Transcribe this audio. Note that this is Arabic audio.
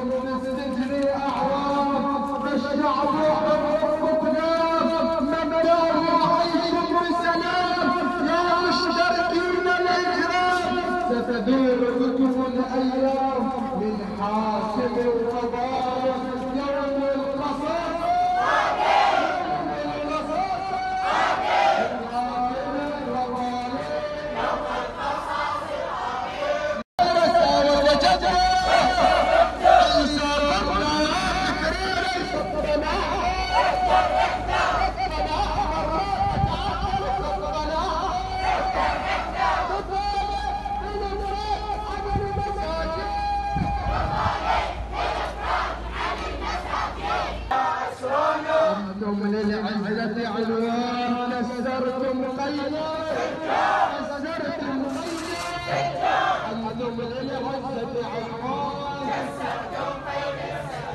في السجن أعوام، فالشعب حقوقنا مبدأه عيش بسلام. يا مشتركين الإجرام ستدور بكم الأيام من حاكم وظالم. يوم القصاص أنتم للعزة عنوان، كسرتم قيدا كسرتم قيدا. أنتم للعزة عنوان، كسرتم قيدا.